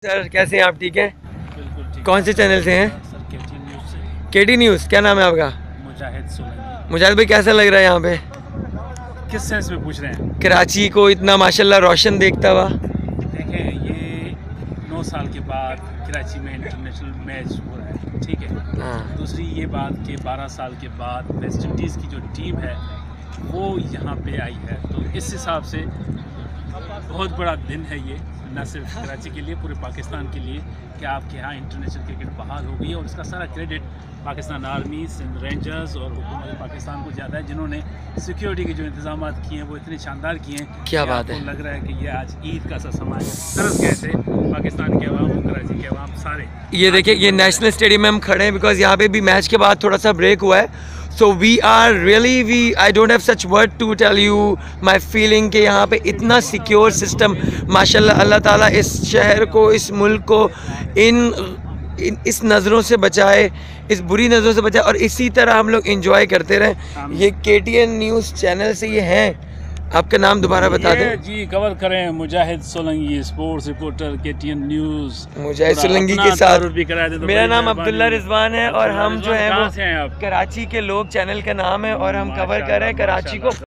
Sir कैसे हैं आप? ठीक हैं? बिल्कुल ठीक। कौन से चैनल से हैं? सर केटी न्यूज़ से। KT news. क्या नाम है आपका? मुजाहिद सोलंकी। मुजाहिद भाई कैसा लग रहा है यहाँ पे? किस सेंस में पूछ रहे हैं? कराची को इतना माशाल्लाह रोशन देखता हुआ। देखें, ये 9 साल के बाद कराची में इंटरनेशनल मैच हो रहा है, ठीक है। हाँ। दूसरी ये बात कि 12 साल के बाद वेस्ट इंडीज़ की जो टीम है वो यहाँ पे आई है, तो इस हिसाब से बहुत बड़ा दिन है ये, न सिर्फ कराची के लिए, पूरे पाकिस्तान के लिए, कि आपके यहाँ इंटरनेशनल क्रिकेट बहाल हो गई है। और इसका सारा credit Pakistan army, Sindh rangers और हुकूमत पाकिस्तान को जाता है, जिन्होंने सिक्योरिटी के जो इंतजाम किए हैं वो इतने शानदार किए हैं। क्या बात है। लग रहा है कि ये आज ईद का सा समय है। तरस गए थे पाकिस्तान के अवाम, कराची के अवाम सारे। ये देखिए, ये नेशनल स्टेडियम में हम खड़े हैं बिकॉज यहाँ पे भी मैच के बाद थोड़ा सा ब्रेक हुआ है। So we are really I don't have such word to tell you my feeling कि यहाँ पे इतना सिक्योर सिस्टम माशाल्लाह। अल्लाह ताला इस शहर को, इस मुल्क को इस नज़रों से बचाए, इस बुरी नज़रों से बचाए और इसी तरह हम लोग इंजॉय करते रहें। ये KTN न्यूज़ चैनल से ये हैं। आपका नाम दोबारा बता दें जी। कवर करें Mujahid Solanki, sports reporter KTN news. Mujahid Solanki के साथ भी करा दे तो मेरा नाम अब्दुल्ला रिजवान है और हम जो है वो कहाँ से हैं आप? कराची के लोग चैनल का नाम है और हम कवर कर रहे हैं कराची को।